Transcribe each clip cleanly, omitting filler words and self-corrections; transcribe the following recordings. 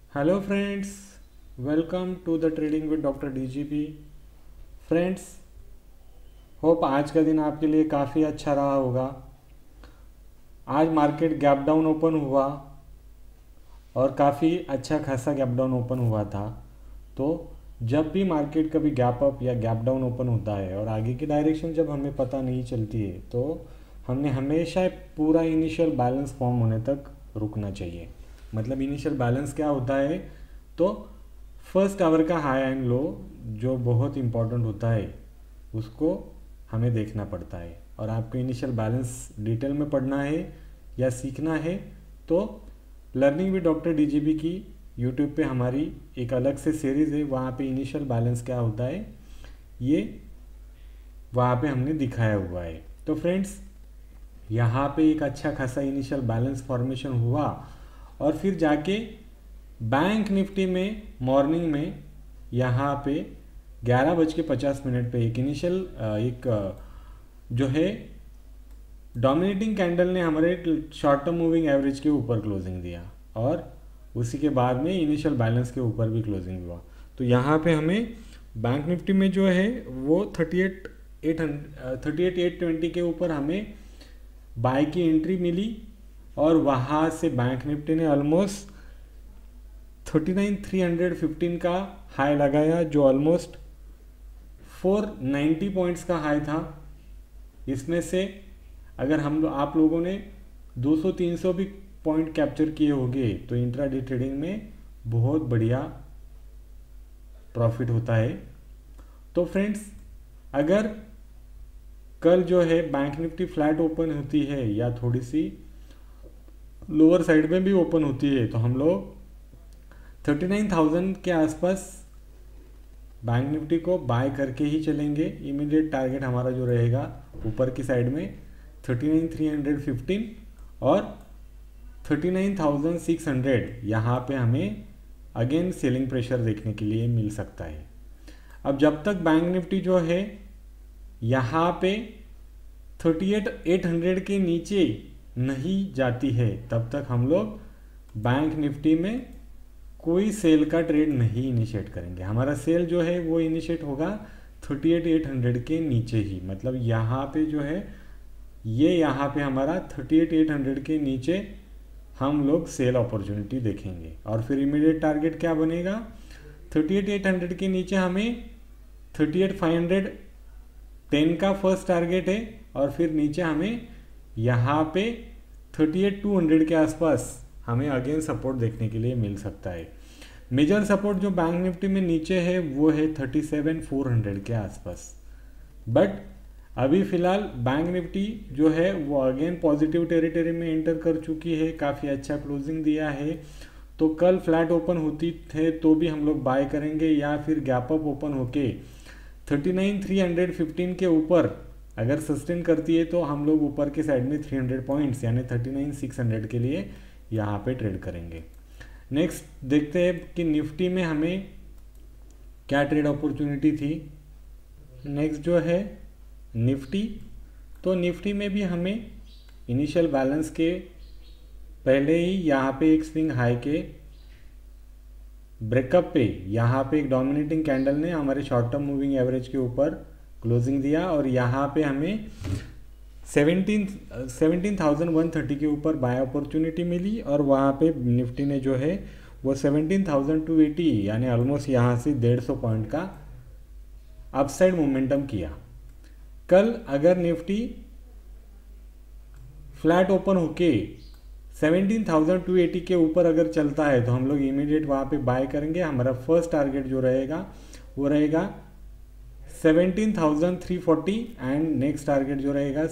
Hello friends, welcome to the trading with doctor DGP. Friends, hope आज का दिन आपके लिए काफ़ी अच्छा रहा होगा। आज मार्केट गैप डाउन ओपन हुआ और काफ़ी अच्छा खासा गैप डाउन ओपन हुआ था। तो जब भी मार्केट कभी गैप अप या गैप डाउन ओपन होता है और आगे की डायरेक्शन जब हमें पता नहीं चलती है, तो हमने हमेशा पूरा इनिशियल बैलेंस फॉर्म होने तक रुकना चाहिए। मतलब इनिशियल बैलेंस क्या होता है, तो फर्स्ट आवर का हाई एंड लो जो बहुत इम्पोर्टेंट होता है उसको हमें देखना पड़ता है। और आपको इनिशियल बैलेंस डिटेल में पढ़ना है या सीखना है तो लर्निंग विद डॉक्टर डीजीबी की यूट्यूब पे हमारी एक अलग से सीरीज़ है, वहाँ पे इनिशियल बैलेंस क्या होता है ये वहाँ पे हमने दिखाया हुआ है। तो फ्रेंड्स, यहाँ पे एक अच्छा खासा इनिशियल बैलेंस फॉर्मेशन हुआ और फिर जाके बैंक निफ्टी में मॉर्निंग में यहाँ पे 11:50 पे एक इनिशियल जो है डोमिनेटिंग कैंडल ने हमारे शॉर्ट टर्म मूविंग एवरेज के ऊपर क्लोजिंग दिया और उसी के बाद में इनिशियल बैलेंस के ऊपर भी क्लोजिंग हुआ। तो यहाँ पे हमें बैंक निफ्टी में जो है वो 38,820 के ऊपर हमें बाय की एंट्री मिली और वहाँ से बैंक निफ्टी ने ऑलमोस्ट 39,315 का हाई लगाया, जो ऑलमोस्ट 490 पॉइंट्स का हाई था। इसमें से अगर आप लोगों ने 200-300 भी पॉइंट कैप्चर किए होंगे तो इंट्राडे ट्रेडिंग में बहुत बढ़िया प्रॉफिट होता है। तो फ्रेंड्स, अगर कल जो है बैंक निफ्टी फ्लैट ओपन होती है या थोड़ी सी लोअर साइड में भी ओपन होती है तो हम लोग 39,000 के आसपास बैंक निफ्टी को बाय करके ही चलेंगे। इमीडिएट टारगेट हमारा जो रहेगा ऊपर की साइड में 39,315 और 39,600, यहाँ पे हमें अगेन सेलिंग प्रेशर देखने के लिए मिल सकता है। अब जब तक बैंक निफ्टी जो है यहाँ पे 38,800 के नीचे नहीं जाती है तब तक हम लोग बैंक निफ्टी में कोई सेल का ट्रेड नहीं इनिशिएट करेंगे। हमारा सेल जो है वो इनिशिएट होगा 38,800 के नीचे ही। मतलब यहाँ पे जो है ये यहाँ पे हमारा 38,800 के नीचे हम लोग सेल अपॉर्चुनिटी देखेंगे और फिर इमीडिएट टारगेट क्या बनेगा, 38,800 के नीचे हमें 38,510 का फर्स्ट टारगेट है और फिर नीचे हमें यहाँ पे 38,200 के आसपास हमें अगेन सपोर्ट देखने के लिए मिल सकता है। मेजर सपोर्ट जो बैंक निफ्टी में नीचे है वो है 37,400 के आसपास। बट अभी फिलहाल बैंक निफ्टी जो है वो अगेन पॉजिटिव टेरिटरी में एंटर कर चुकी है, काफ़ी अच्छा क्लोजिंग दिया है। तो कल फ्लैट ओपन होती थे तो भी हम लोग बाय करेंगे या फिर गैप अप ओपन होके 39,315 के ऊपर अगर सस्टेन करती है तो हम लोग ऊपर के साइड में 300 पॉइंट्स यानी 39,600 के लिए यहाँ पे ट्रेड करेंगे। नेक्स्ट देखते हैं कि निफ्टी में हमें क्या ट्रेड अपॉर्चुनिटी थी। नेक्स्ट जो है निफ्टी, तो निफ्टी में भी हमें इनिशियल बैलेंस के पहले ही यहाँ पे एक स्विंग हाई के ब्रेकअप पे यहाँ पे एक डोमिनेटिंग कैंडल ने हमारे शॉर्ट टर्म मूविंग एवरेज के ऊपर क्लोजिंग दिया और यहाँ पे हमें 17,130 के ऊपर बाय अपॉर्चुनिटी मिली और वहाँ पे निफ्टी ने जो है वो 17,280 यानी ऑलमोस्ट यहाँ से 150 पॉइंट का अपसाइड मोमेंटम किया। कल अगर निफ्टी फ्लैट ओपन होके 17,280 के ऊपर अगर चलता है तो हम लोग इमीडिएट वहाँ पे बाय करेंगे। हमारा फर्स्ट टारगेट जो रहेगा वो रहेगा 17,340 एंड नेक्स्ट टारगेट जो रहेगा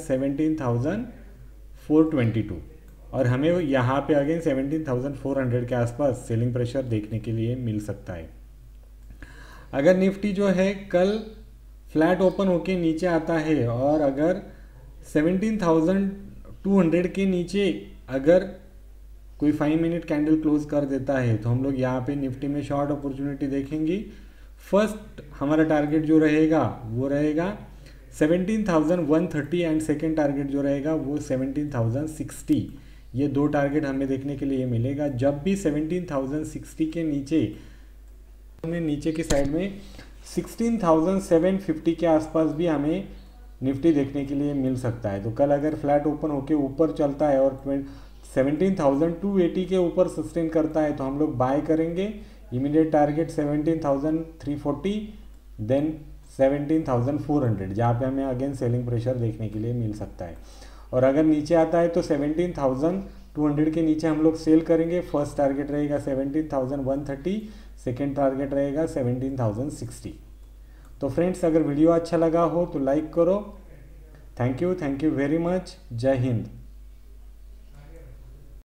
17,422 और हमें यहाँ पे अगेन 17,400 के आसपास सेलिंग प्रेशर देखने के लिए मिल सकता है। अगर निफ्टी जो है कल फ्लैट ओपन होके नीचे आता है और अगर 17,200 के नीचे अगर कोई 5 मिनट कैंडल क्लोज कर देता है तो हम लोग यहाँ पे निफ्टी में शॉर्ट अपॉर्चुनिटी देखेंगे। फर्स्ट हमारा टारगेट जो रहेगा वो रहेगा 17,130 एंड सेकेंड टारगेट जो रहेगा वो 17,060 ये दो टारगेट हमें देखने के लिए मिलेगा। जब भी 17,060 के नीचे हमें नीचे की साइड में 16,750 के आसपास भी हमें निफ्टी देखने के लिए मिल सकता है। तो कल अगर फ्लैट ओपन होके ऊपर चलता है और 17,280 के ऊपर सस्टेन करता है तो हम लोग बाय करेंगे। इमीडिएट टारगेट 17,340, देन 17,400, जहाँ पे हमें अगेन सेलिंग प्रेशर देखने के लिए मिल सकता है। और अगर नीचे आता है तो 17,200 के नीचे हम लोग सेल करेंगे। फर्स्ट टारगेट रहेगा 17,130, सेकेंड टारगेट रहेगा 17,060। तो फ्रेंड्स, अगर वीडियो अच्छा लगा हो तो लाइक करो। Thank you very much. जय हिंद।